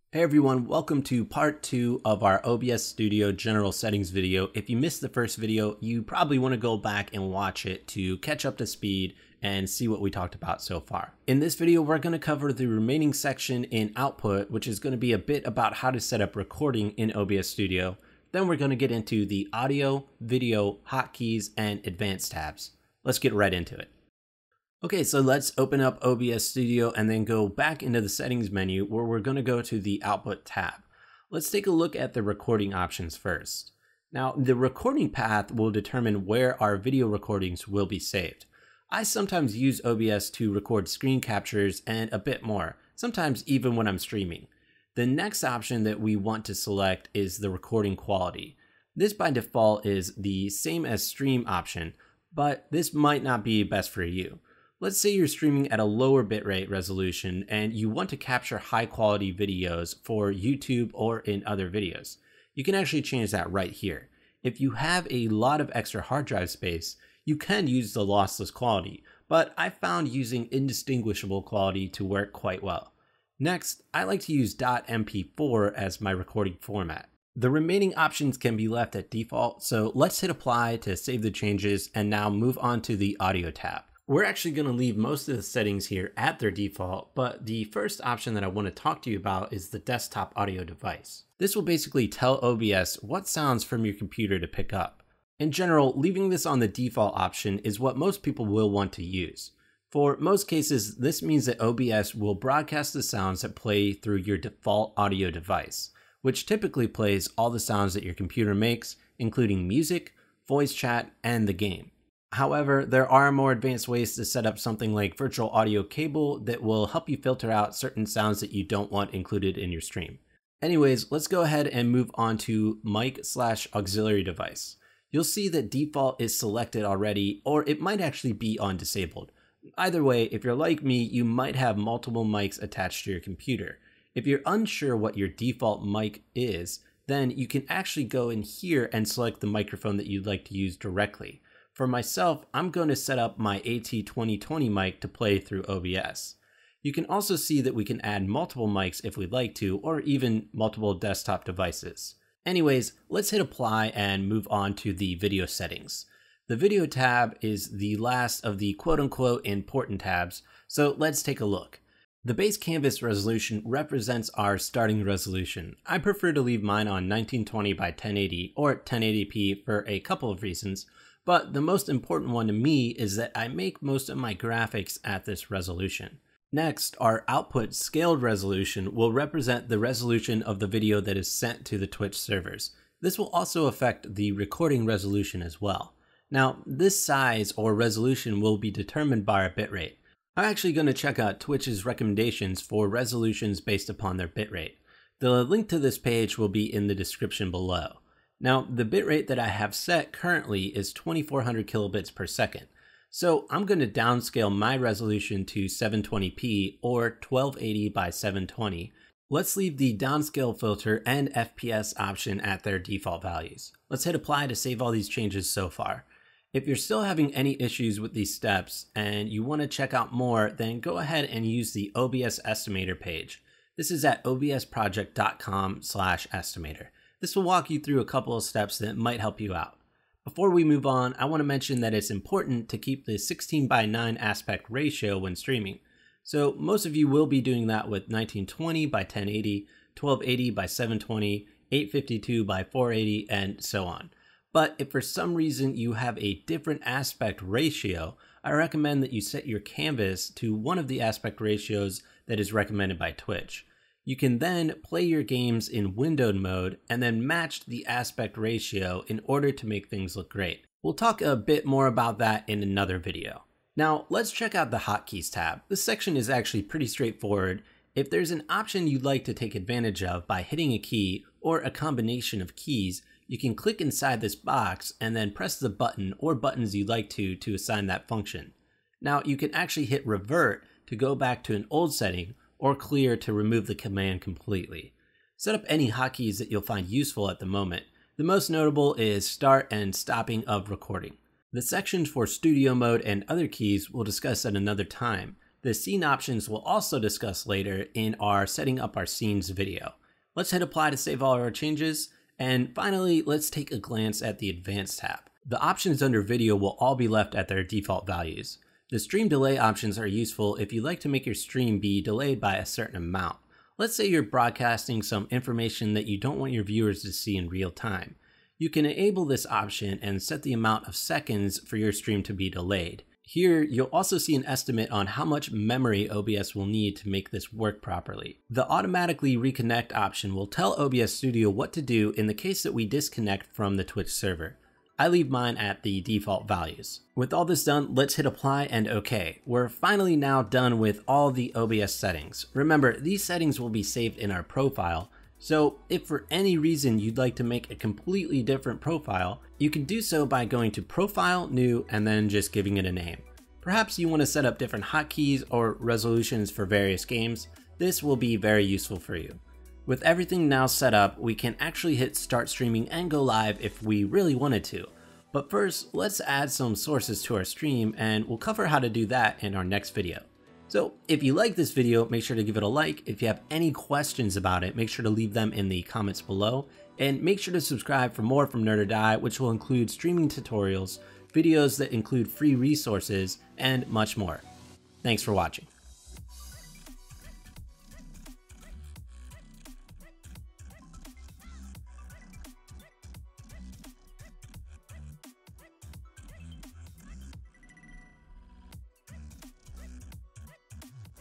Hey everyone, welcome to part 2 of our OBS Studio general settings video. If you missed the first video, you probably want to go back and watch it to catch up to speed and see what we talked about so far. In this video, we're going to cover the remaining section in output, which is going to be a bit about how to set up recording in OBS Studio. Then we're going to get into the audio, video, hotkeys, and advanced tabs. Let's get right into it. Okay, so let's open up OBS Studio and then go back into the settings menu where we're going to go to the output tab. Let's take a look at the recording options first. Now, the recording path will determine where our video recordings will be saved. I sometimes use OBS to record screen captures and a bit more, sometimes even when I'm streaming. The next option that we want to select is the recording quality. This by default is the same as stream option, but this might not be best for you. Let's say you're streaming at a lower bitrate resolution and you want to capture high quality videos for YouTube or in other videos. You can actually change that right here. If you have a lot of extra hard drive space, you can use the lossless quality, but I found using indistinguishable quality to work quite well. Next, I like to use .mp4 as my recording format. The remaining options can be left at default, so let's hit apply to save the changes and now move on to the audio tab. We're actually going to leave most of the settings here at their default, but the first option that I want to talk to you about is the desktop audio device. This will basically tell OBS what sounds from your computer to pick up. In general, leaving this on the default option is what most people will want to use. For most cases, this means that OBS will broadcast the sounds that play through your default audio device, which typically plays all the sounds that your computer makes, including music, voice chat, and the game. However, there are more advanced ways to set up something like virtual audio cable that will help you filter out certain sounds that you don't want included in your stream. Anyways, let's go ahead and move on to mic/auxiliary device. You'll see that default is selected already, or it might actually be on disabled. Either way, if you're like me, you might have multiple mics attached to your computer. If you're unsure what your default mic is, then you can actually go in here and select the microphone that you'd like to use directly. For myself, I'm going to set up my AT2020 mic to play through OBS. You can also see that we can add multiple mics if we'd like to, or even multiple desktop devices. Anyways, let's hit apply and move on to the video settings. The video tab is the last of the quote-unquote important tabs, so let's take a look. The base canvas resolution represents our starting resolution. I prefer to leave mine on 1920 by 1080 or 1080p for a couple of reasons. But the most important one to me is that I make most of my graphics at this resolution. Next, our output scaled resolution will represent the resolution of the video that is sent to the Twitch servers. This will also affect the recording resolution as well. Now, this size or resolution will be determined by our bitrate. I'm actually going to check out Twitch's recommendations for resolutions based upon their bitrate. The link to this page will be in the description below. Now, the bitrate that I have set currently is 2400 kilobits per second. So I'm going to downscale my resolution to 720p or 1280 by 720. Let's leave the downscale filter and FPS option at their default values. Let's hit apply to save all these changes so far. If you're still having any issues with these steps and you want to check out more, then go ahead and use the OBS estimator page. This is at obsproject.com/estimator. This will walk you through a couple of steps that might help you out. Before we move on, I want to mention that it's important to keep the 16:9 aspect ratio when streaming. So most of you will be doing that with 1920 by 1080, 1280 by 720, 852 by 480, and so on. But if for some reason you have a different aspect ratio, I recommend that you set your canvas to one of the aspect ratios that is recommended by Twitch. You can then play your games in windowed mode and then match the aspect ratio in order to make things look great. We'll talk a bit more about that in another video. Now, let's check out the Hotkeys tab. This section is actually pretty straightforward. If there's an option you'd like to take advantage of by hitting a key or a combination of keys, you can click inside this box and then press the button or buttons you'd like to assign that function. Now, you can actually hit revert to go back to an old setting or clear to remove the command completely. Set up any hotkeys that you'll find useful at the moment. The most notable is start and stopping of recording. The sections for studio mode and other keys we'll discuss at another time. The scene options we'll also discuss later in our setting up our scenes video. Let's hit apply to save all our changes. And finally, let's take a glance at the advanced tab. The options under video will all be left at their default values. The stream delay options are useful if you like to make your stream be delayed by a certain amount. Let's say you're broadcasting some information that you don't want your viewers to see in real time. You can enable this option and set the amount of seconds for your stream to be delayed. Here, you'll also see an estimate on how much memory OBS will need to make this work properly. The automatically reconnect option will tell OBS Studio what to do in the case that we disconnect from the Twitch server. I leave mine at the default values. With all this done, let's hit apply and OK. We're finally now done with all the OBS settings. Remember, these settings will be saved in our profile, so if for any reason you'd like to make a completely different profile, you can do so by going to Profile, New, and then just giving it a name. Perhaps you want to set up different hotkeys or resolutions for various games. This will be very useful for you. With everything now set up, we can actually hit start streaming and go live if we really wanted to. But first, let's add some sources to our stream, and we'll cover how to do that in our next video. So if you like this video, make sure to give it a like. If you have any questions about it, make sure to leave them in the comments below. And make sure to subscribe for more from Nerd or Die, which will include streaming tutorials, videos that include free resources, and much more. Thanks for watching.